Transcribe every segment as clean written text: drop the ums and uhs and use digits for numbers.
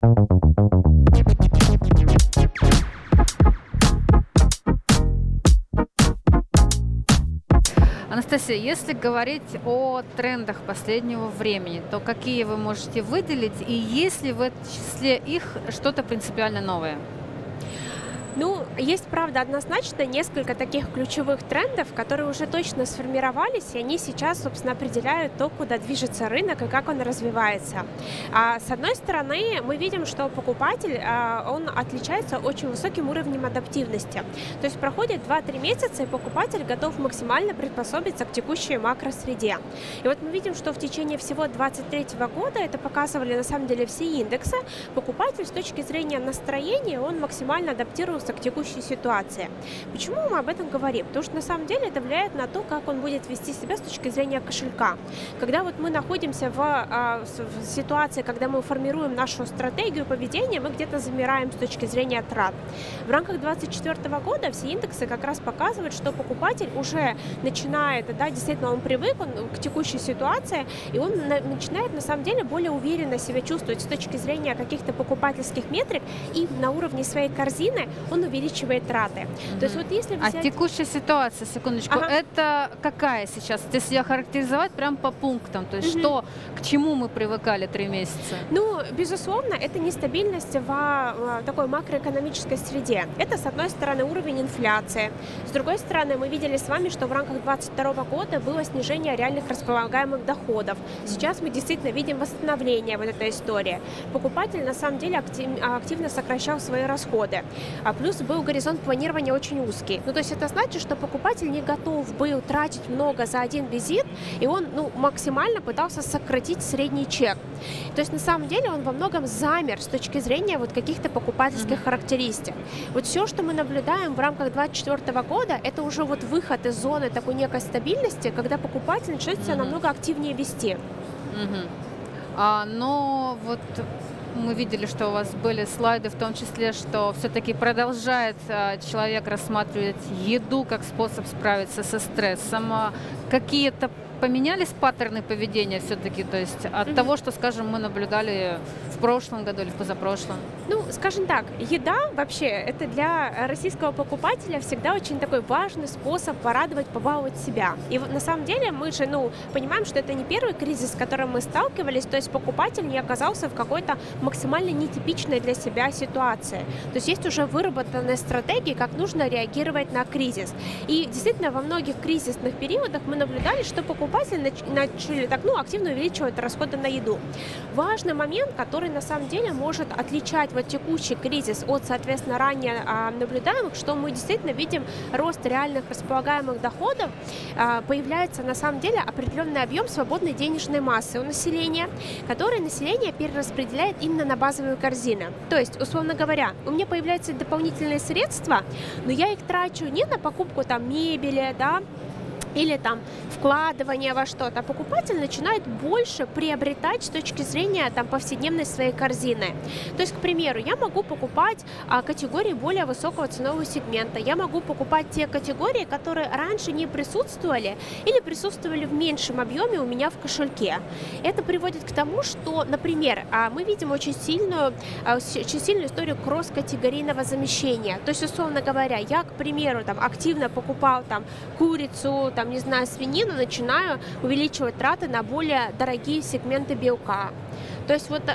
Анастасия, если говорить о трендах последнего времени, то какие вы можете выделить, и есть ли в этом числе их что-то принципиально новое? Ну, есть, правда, однозначно несколько таких ключевых трендов, которые уже точно сформировались, и они сейчас, собственно, определяют то, куда движется рынок и как он развивается. С одной стороны, мы видим, что покупатель, он отличается очень высоким уровнем адаптивности. То есть проходит 2-3 месяца, и покупатель готов максимально приспособиться к текущей макросреде. И вот мы видим, что в течение всего 2023 года, это показывали на самом деле все индексы, покупатель с точки зрения настроения, он максимально адаптировался к текущей ситуации. Почему мы об этом говорим? Потому что на самом деле это влияет на то, как он будет вести себя с точки зрения кошелька. Когда вот мы находимся в ситуации, когда мы формируем нашу стратегию поведения, мы где-то замираем с точки зрения трат. В рамках 2024 года все индексы как раз показывают, что покупатель уже начинает, да, действительно он привык к текущей ситуации, и он начинает на самом деле более уверенно себя чувствовать с точки зрения каких-то покупательских метрик, и на уровне своей корзины он увеличивает траты. То есть вот если взять... текущая ситуация, секундочку, это какая сейчас? Если охарактеризовать прям по пунктам, то есть что, к чему мы привыкали 3 месяца? Ну, безусловно, это нестабильность в такой макроэкономической среде. Это, с одной стороны, уровень инфляции. С другой стороны, мы видели с вами, что в рамках 2022 года было снижение реальных располагаемых доходов. Сейчас мы действительно видим восстановление вот этой истории. Покупатель, на самом деле, активно сокращал свои расходы. Плюс был горизонт планирования очень узкий. Ну, то есть это значит, что покупатель не готов был тратить много за один визит, и он максимально пытался сократить средний чек. То есть на самом деле он во многом замер с точки зрения вот каких-то покупательских характеристик. Вот все, что мы наблюдаем в рамках 2024 года, это уже вот выход из зоны такой некой стабильности, когда покупатель начинает себя намного активнее вести. Но вот мы видели, что у вас были слайды, в том числе, что все-таки продолжает человек рассматривать еду как способ справиться со стрессом. Какие-то поменялись паттерны поведения все-таки, то есть от того, что, скажем, мы наблюдали в прошлом году или в позапрошлом? Ну, скажем так, еда вообще это для российского покупателя всегда очень такой важный способ порадовать, побаловать себя. И на самом деле мы же, понимаем, что это не первый кризис, с которым мы сталкивались, то есть покупатель не оказался в какой-то максимально нетипичной для себя ситуации. То есть есть уже выработанные стратегии, как нужно реагировать на кризис. И действительно во многих кризисных периодах мы наблюдали, что покупатели начали так, активно увеличивать расходы на еду. Важный момент, который на самом деле может отличать вот текущий кризис от, соответственно, ранее наблюдаемых, что мы действительно видим рост реальных располагаемых доходов, появляется на самом деле определенный объем свободной денежной массы у населения, который население перераспределяет именно на базовые корзины. То есть, условно говоря, у меня появляются дополнительные средства, но я их трачу не на покупку мебели, да, или вкладывание во что-то, покупатель начинает больше приобретать с точки зрения повседневной своей корзины. То есть, к примеру, я могу покупать категории более высокого ценового сегмента, я могу покупать те категории, которые раньше не присутствовали или присутствовали в меньшем объеме у меня в кошельке. Это приводит к тому, что, например, мы видим очень сильную историю кросс-категорийного замещения. То есть, условно говоря, я, к примеру, активно покупал курицу, не знаю, свинину, начинаю увеличивать траты на более дорогие сегменты белка. То есть вот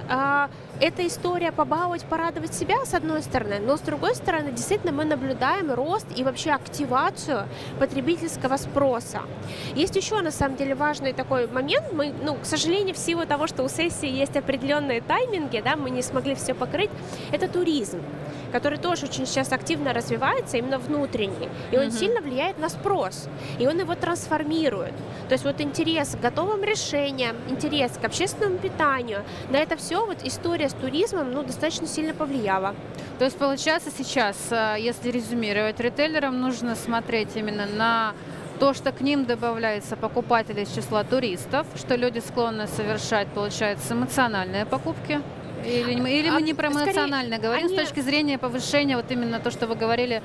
эта история побаловать, порадовать себя, с одной стороны, но с другой стороны, действительно, мы наблюдаем рост и вообще активацию потребительского спроса. Есть еще, на самом деле, важный такой момент. Мы, к сожалению, в силу того, что у сессии есть определенные тайминги, да, мы не смогли все покрыть, это туризм, который тоже очень сейчас активно развивается, именно внутренний. И он сильно влияет на спрос, и он его трансформирует. То есть вот интерес к готовым решениям, интерес к общественному питанию, на это все вот история с туризмом достаточно сильно повлияла. То есть получается сейчас, если резюмировать, ритейлерам нужно смотреть именно на то, что к ним добавляется покупатели из числа туристов, что люди склонны совершать, получается, эмоциональные покупки. Или мы не про эмоционально говорим, они... с точки зрения повышения, вот именно то, что вы говорили,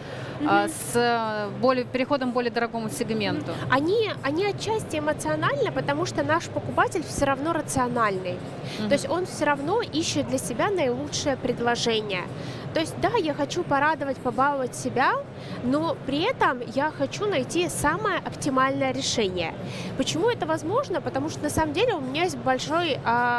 с переходом к более дорогому сегменту? Они отчасти эмоционально, потому что наш покупатель все равно рациональный. То есть он все равно ищет для себя наилучшее предложение. То есть, да, я хочу порадовать, побаловать себя, но при этом я хочу найти самое оптимальное решение. Почему это возможно? Потому что на самом деле у меня есть большой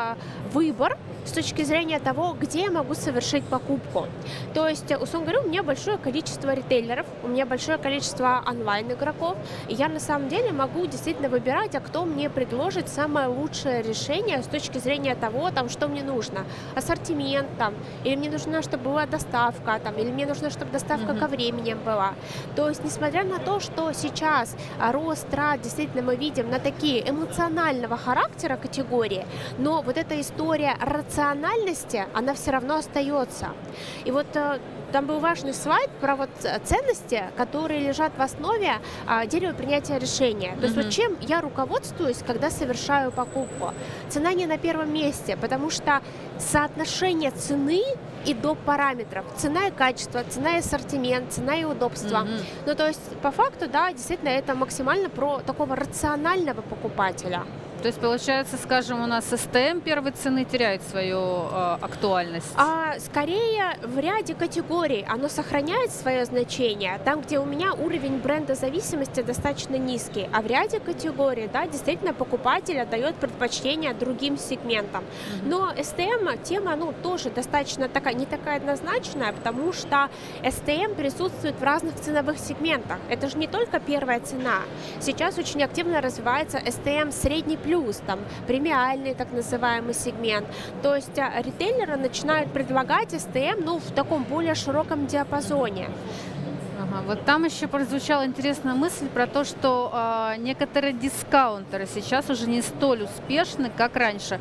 выбор с точки зрения того, где я могу совершить покупку. То есть, условно говоря, у меня большое количество ритейлеров, у меня большое количество онлайн-игроков, и я на самом деле могу действительно выбирать, а кто мне предложит самое лучшее решение с точки зрения того, там, что мне нужно. Ассортимент, там, или мне нужно, чтобы была доставка, там, или мне нужно, чтобы доставка ко времени была. То есть, несмотря на то, что сейчас рост трат действительно мы видим на такие эмоционального характера категории, но вот эта история рациональности, она все равно остается. И вот там был важный слайд про вот ценности, которые лежат в основе дерева принятия решения. То есть вот чем я руководствуюсь, когда совершаю покупку? Цена не на первом месте, потому что соотношение цены и доп. Параметров. Цена и качество, цена и ассортимент, цена и удобство. Ну, то есть, по факту, да, действительно, это максимально про такого рационального покупателя. То есть, получается, скажем, у нас СТМ первой цены теряет свою актуальность? Скорее, в ряде категорий оно сохраняет свое значение, там, где у меня уровень брендозависимости достаточно низкий, а в ряде категорий, да, действительно, покупатель отдает предпочтение другим сегментам. Но СТМ тема, ну, тоже достаточно не такая однозначная, потому что СТМ присутствует в разных ценовых сегментах. Это же не только первая цена. Сейчас очень активно развивается СТМ средний плюс, там, премиальный так называемый сегмент. То есть ритейлеры начинают предлагать СТМ, ну, в таком более широком диапазоне. Ага, вот там еще прозвучала интересная мысль про то, что некоторые дискаунтеры сейчас уже не столь успешны, как раньше.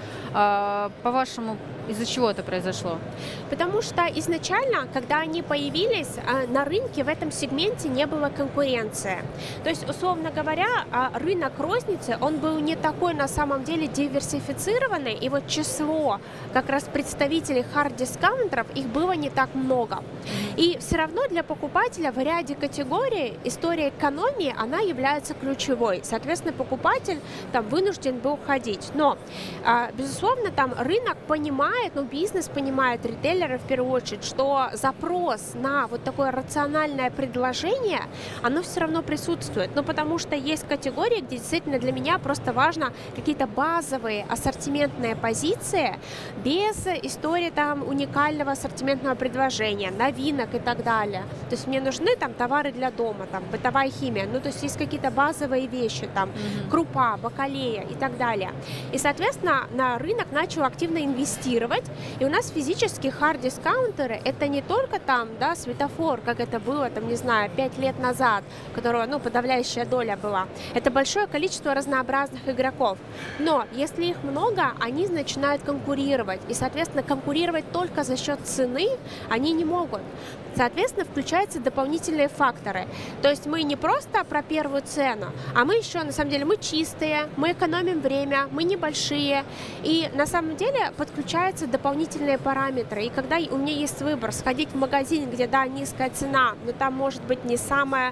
По-вашему, из-за чего это произошло? Потому что изначально, когда они появились, на рынке в этом сегменте не было конкуренции. То есть, условно говоря, рынок розницы, он был не такой на самом деле диверсифицированный, и вот число как раз представителей хард-дискаунтеров, их было не так много. И все равно для покупателя в ряде категорий история экономии, она является ключевой. Соответственно, покупатель там вынужден был ходить. Но, безусловно, там рынок понимает, ну, бизнес понимает, ритейлеры в первую очередь, что запрос на вот такое рациональное предложение, оно все равно присутствует. Ну, потому что есть категории, где действительно для меня просто важно какие-то базовые ассортиментные позиции без истории там уникального ассортиментного предложения, новинок и так далее. То есть мне нужны там товары для дома, там бытовая химия, ну, то есть есть какие-то базовые вещи, там крупа, бакалея и так далее. И, соответственно, на рынок начал активно инвестировать. И у нас физические хард-дискаунтеры это не только там, да, светофор, как это было, там, не знаю, 5 лет назад, которого, ну, подавляющая доля была. Это большое количество разнообразных игроков. Но если их много, они начинают конкурировать. И, соответственно, конкурировать только за счет цены они не могут. Соответственно, включаются дополнительные факторы. То есть мы не просто про первую цену, а мы еще, на самом деле, мы чистые, мы экономим время, мы небольшие. И на самом деле подключаются дополнительные параметры. И когда у меня есть выбор сходить в магазин, где, да, низкая цена, но там может быть не самое,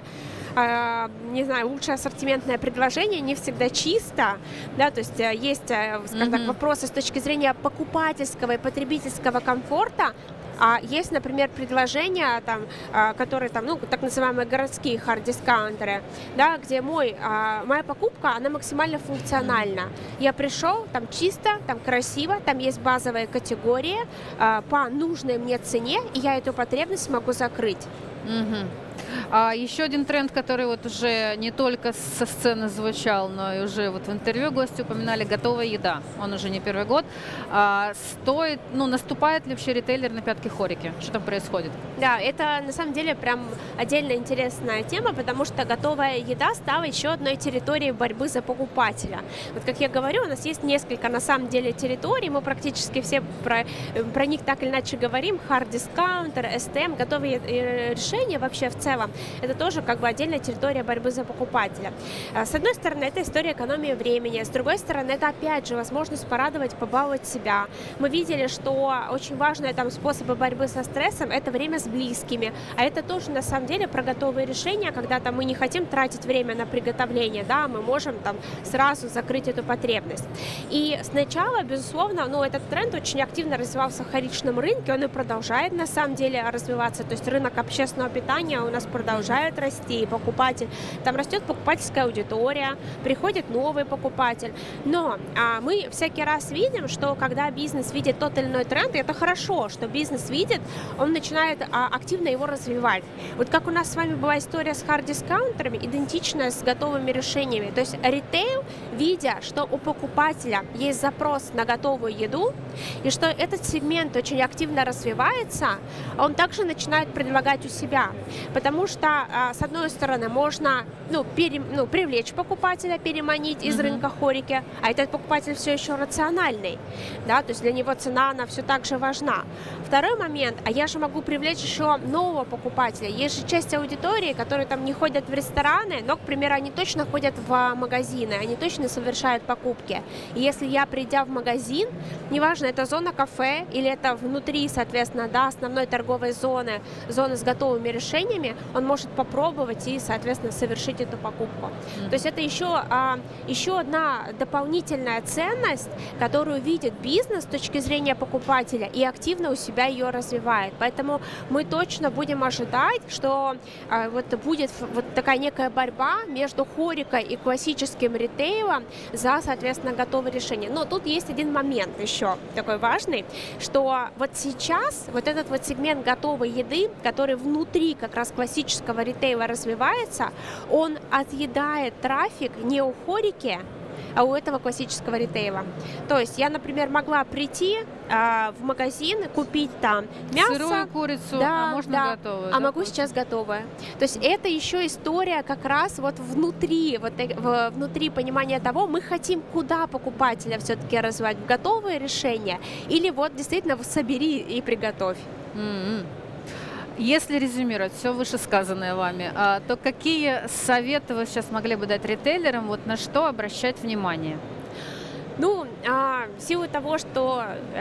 не знаю, лучшее ассортиментное предложение, не всегда чисто, да, то есть есть, скажем так, вопросы с точки зрения покупательского и потребительского комфорта. А есть, например, предложения, там, которые там, ну, так называемые городские хард-дискаунтеры, да, где моя покупка, она максимально функциональна. Я пришел, там чисто, там красиво, там есть базовые категории по нужной мне цене, и я эту потребность могу закрыть. Еще один тренд, который вот уже не только со сцены звучал, но и уже вот в интервью гости упоминали, готовая еда. Он уже не первый год. Наступает ли вообще ритейлер на пятки хорики? Что там происходит? Да, это на самом деле прям отдельно интересная тема, потому что готовая еда стала еще одной территорией борьбы за покупателя. Вот как я говорю, у нас есть несколько на самом деле территорий, мы практически все про них так или иначе говорим: хард-дискаунтер, СТМ, готовые решения. решения вообще в целом, это тоже как бы отдельная территория борьбы за покупателя. С одной стороны, это история экономии времени, с другой стороны, это опять же возможность порадовать, побаловать себя. Мы видели, что очень важные там способы борьбы со стрессом — это время с близкими, а это тоже на самом деле про готовые решения, когда там мы не хотим тратить время на приготовление, да, мы можем там сразу закрыть эту потребность. И сначала, безусловно, этот тренд очень активно развивался в вторичном рынке, он и продолжает на самом деле развиваться, то есть рынок общественного питания у нас продолжает расти, и покупатель, там растет покупательская аудитория, приходит новый покупатель, но мы всякий раз видим, что когда бизнес видит тот или иной тренд, и это хорошо, что бизнес видит, он начинает активно его развивать. Вот как у нас с вами была история с хард-дискаунтерами, идентичная с готовыми решениями, то есть ритейл, видя, что у покупателя есть запрос на готовую еду, и что этот сегмент очень активно развивается, он также начинает предлагать у себя, потому что, с одной стороны, можно привлечь покупателя, переманить из рынка хорики, а этот покупатель все еще рациональный, да, то есть для него цена, она все так же важна. Второй момент, я же могу привлечь еще нового покупателя. Есть же часть аудитории, которые там не ходят в рестораны, но, к примеру, они точно ходят в магазины, они точно совершают покупки. И если я, придя в магазин, неважно, это зона кафе или это внутри, соответственно, да, основной торговой зоны с готовыми решениями, он может попробовать и, соответственно, совершить эту покупку. То есть это еще одна дополнительная ценность, которую видит бизнес с точки зрения покупателя и активно у себя ее развивает. Поэтому мы точно будем ожидать, что будет такая некая борьба между хорикой и классическим ритейлом за, соответственно, готовые решения. Но тут есть один момент еще такой важный, что вот сейчас вот этот вот сегмент готовой еды, который внутри как раз классического ритейла развивается, он отъедает трафик не у хорики, а у этого классического ритейла. То есть я, например, могла прийти в магазин, купить там мясо. Сырую курицу, а можно готовую. А могу сейчас готовое. То есть это еще история как раз вот внутри понимания того, мы хотим куда покупателя все-таки развивать, в готовые решения или вот действительно собери и приготовь. Если резюмировать все вышесказанное вами, то какие советы вы сейчас могли бы дать ритейлерам, вот на что обращать внимание? В силу того, что,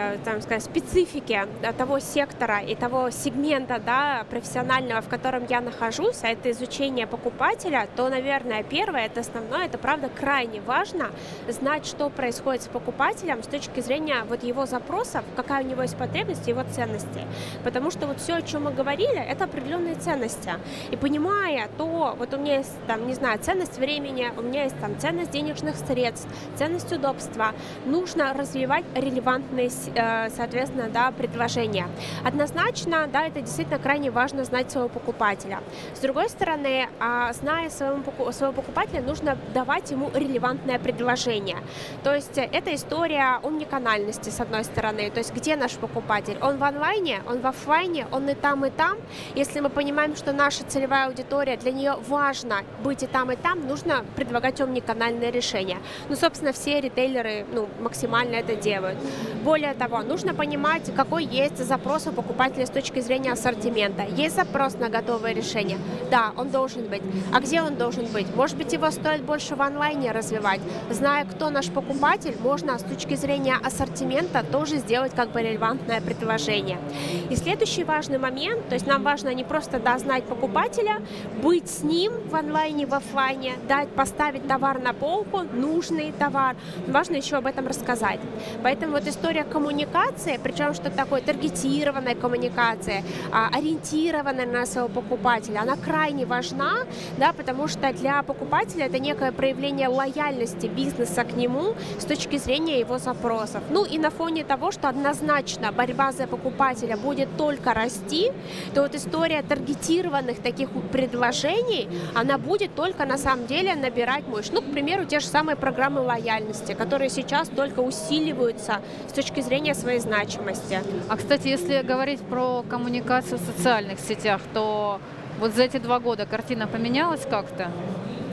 специфики того сектора и того сегмента, да, профессионального, в котором я нахожусь, а это изучение покупателя, то, наверное, первое, это основное, это, правда, крайне важно знать, что происходит с покупателем с точки зрения вот его запросов, какая у него есть потребность, его ценности. Потому что вот все, о чем мы говорили, это определенные ценности. И понимая то, вот у меня есть, там, не знаю, ценность времени, у меня есть там ценность денежных средств, ценность удобства, нужно развивать релевантные, соответственно, да, предложения. Однозначно, да, это действительно крайне важно знать своего покупателя. С другой стороны, зная своего покупателя, нужно давать ему релевантное предложение. То есть это история омниканальности, с одной стороны. То есть где наш покупатель? Он в онлайне, он в офлайне, он и там, и там. Если мы понимаем, что наша целевая аудитория, для нее важно быть и там, нужно предлагать омниканальное решение. Собственно, все ритейлеры максимально это делают. Более того, нужно понимать, какой есть запрос у покупателя с точки зрения ассортимента. Есть запрос на готовое решение? Да, он должен быть. А где он должен быть? Может быть, его стоит больше в онлайне развивать. Зная, кто наш покупатель, можно с точки зрения ассортимента тоже сделать как бы релевантное предложение. И следующий важный момент, то есть нам важно не просто знать покупателя, быть с ним в онлайне, в офлайне, поставить товар на полку, нужный товар. Важно еще об этом рассказать. Поэтому вот история коммуникации, причем что такое таргетированная коммуникация, ориентированная на своего покупателя, она крайне важна, да, потому что для покупателя это некое проявление лояльности бизнеса к нему с точки зрения его запросов. И на фоне того, что однозначно борьба за покупателя будет только расти, то вот история таргетированных таких предложений, она будет только на самом деле набирать мощь. К примеру, те же самые программы лояльности, которые сейчас только усиливаются с точки зрения своей значимости. А, кстати, если говорить про коммуникацию в социальных сетях, то вот за эти 2 года картина поменялась как-то?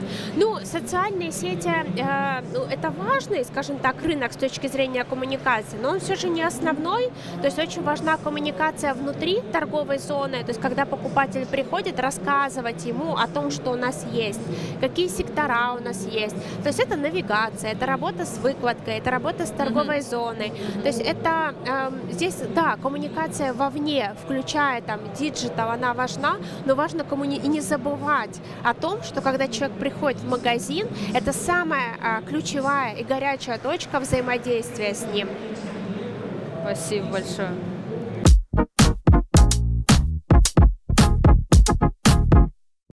Ну, социальные сети, ну, это важный, скажем так, рынок с точки зрения коммуникации, но он все же не основной. То есть очень важна коммуникация внутри торговой зоны, то есть когда покупатель приходит, рассказывать ему о том, что у нас есть, какие сектора у нас есть. То есть это навигация, это работа с выкладкой, это работа с торговой зоной. То есть это здесь, да, коммуникация вовне, включая там диджитал, она важна, но важно и не забывать о том, что когда человек приходит в магазин, это самая ключевая и горячая точка взаимодействия с ним. Спасибо большое.